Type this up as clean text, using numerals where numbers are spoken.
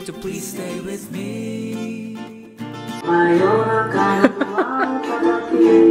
So please stay with me. Mayroon ka ng mga kapatid.